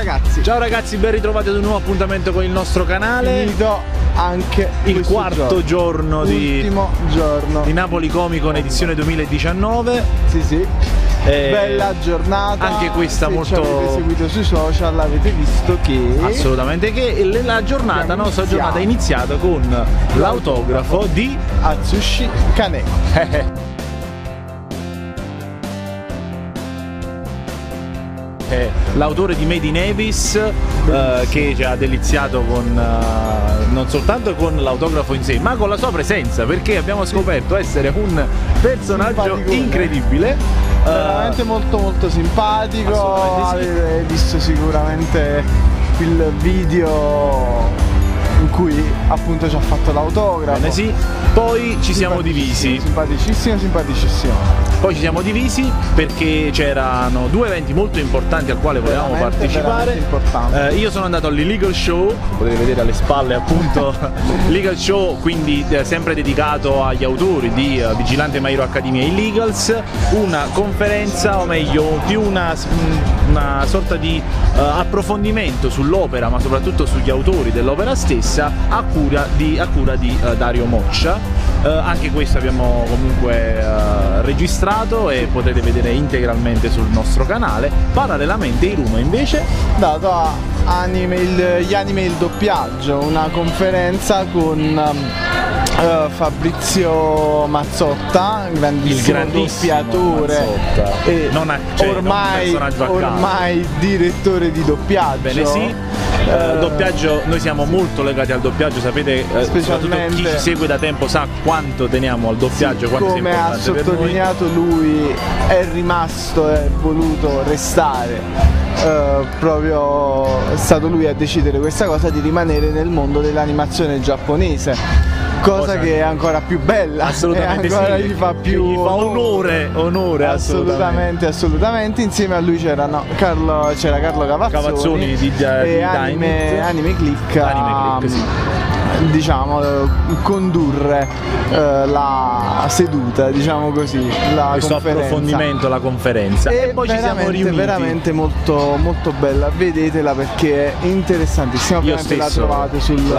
Ciao ragazzi, ben ritrovati ad un nuovo appuntamento con il nostro canale. Finito anche il quarto giorno di Napoli Comic Con edizione 2019. Sì. Bella giornata. Anche questa se molto. Se avete seguito sui social avete visto che assolutamente che la giornata, nostra giornata è iniziata con l'autografo di Atsushi Kaneko. L'autore di Made in Abyss, che ci ha deliziato con non soltanto con l'autografo in sé, ma con la sua presenza, perché abbiamo scoperto essere un personaggio incredibile, veramente molto simpatico. Avete visto sicuramente il video in cui appunto ci ha fatto l'autografo. Bene, sì. Poi ci siamo divisi. Simpaticissimo. Poi ci siamo divisi perché c'erano due eventi molto importanti al quale volevamo partecipare. Io sono andato all'Illegal Show, potete vedere alle spalle appunto Legal Show, quindi sempre dedicato agli autori di Vigilante My Hero Academia Illegals, una conferenza, o meglio più una sorta di approfondimento sull'opera, ma soprattutto sugli autori dell'opera stessa, a cura di Dario Moccia. Anche questo abbiamo comunque registrato e potete vedere integralmente sul nostro canale. Parallelamente Iruno invece dato a gli anime il doppiaggio, una conferenza con Fabrizio Mazzotta, grandissimo doppiatore e ormai direttore di doppiaggio. Bene, sì. Doppiaggio, noi siamo molto legati al doppiaggio, sapete, soprattutto chi ci segue da tempo sa quanto teniamo al doppiaggio, quanto sia importante. Come ha sottolineato lui, è rimasto e voluto restare, proprio è stato lui a decidere questa cosa di rimanere nel mondo dell'animazione giapponese. Cosa che è ancora più bella, assolutamente, ancora sì, gli fa più onore, assolutamente. Insieme a lui c'era Carlo Cavazzoni di Anime Click, sì. Diciamo condurre la seduta, diciamo così, questo approfondimento, la conferenza, e poi ci siamo riuniti. Veramente molto bella, vedetela perché è interessantissima. Io stesso la trovate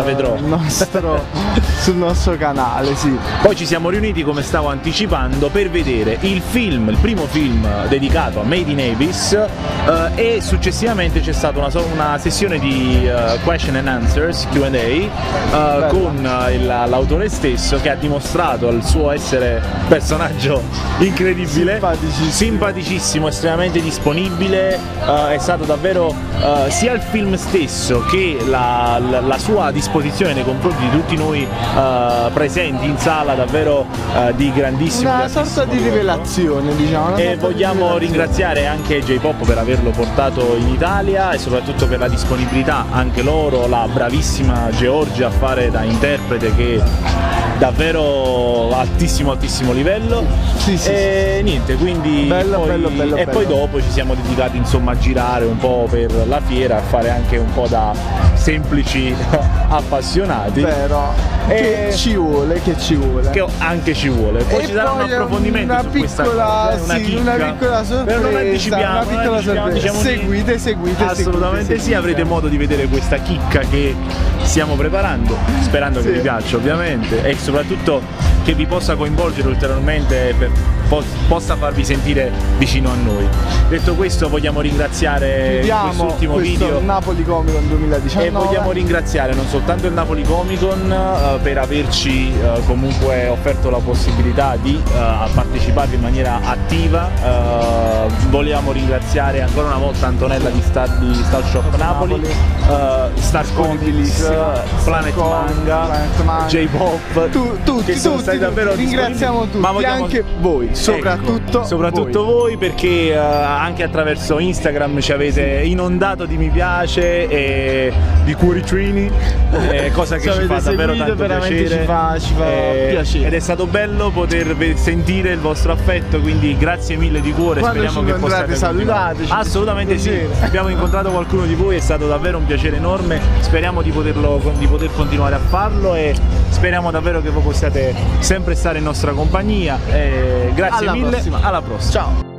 sul nostro canale, sì. Poi ci siamo riuniti, come stavo anticipando, per vedere il primo film dedicato a Made in Abyss, e successivamente c'è stata una sessione di question and answers, Q&A, con l'autore stesso, che ha dimostrato il suo essere personaggio incredibile, simpaticissimo, estremamente disponibile. È stato davvero sia il film stesso che la sua disposizione nei confronti di tutti noi presenti in sala, davvero di grandissimo, una sorta di rivelazione, diciamo. E vogliamo ringraziare anche J-Pop per averlo portato in Italia e soprattutto per la disponibilità, anche loro, la bravissima Georgia a fare da interprete, che davvero altissimo livello. Sì. Niente, quindi bello. Poi dopo ci siamo dedicati insomma a girare un po' per la fiera, a fare anche un po' da semplici appassionati. Però che ci vuole. Che anche ci vuole. Poi ci sarà un approfondimento su questa cosa, una piccola sorpresa. Però non anticipiamo, diciamo seguite. Assolutamente sì, avrete modo di vedere questa chicca che stiamo preparando, sperando che vi piaccia ovviamente, e soprattutto che vi possa coinvolgere ulteriormente, possa farvi sentire vicino a noi. Detto questo, vogliamo ringraziare quest'ultimo video Napoli Comic Con 2019, e vogliamo ringraziare non soltanto il Napoli Comic Con per averci comunque offerto la possibilità di partecipare in maniera attiva. Vogliamo ringraziare ancora una volta Antonella di Star Shop Napoli, Star Comics, Planet Manga, J-Pop, tutti davvero ringraziamo tutti, ma anche voi, soprattutto voi, perché anche attraverso Instagram ci avete inondato di mi piace e di cuoricini, cosa che ci fa davvero tanto piacere, ci fa piacere, ed è stato bello poter sentire il vostro affetto, che grazie mille di cuore. Quando speriamo che possiate salutateci. Assolutamente sì, abbiamo incontrato qualcuno di voi, è stato davvero un piacere enorme, speriamo di poter continuare a farlo e speriamo davvero che voi possiate sempre stare in nostra compagnia. Grazie mille, alla prossima. Ciao.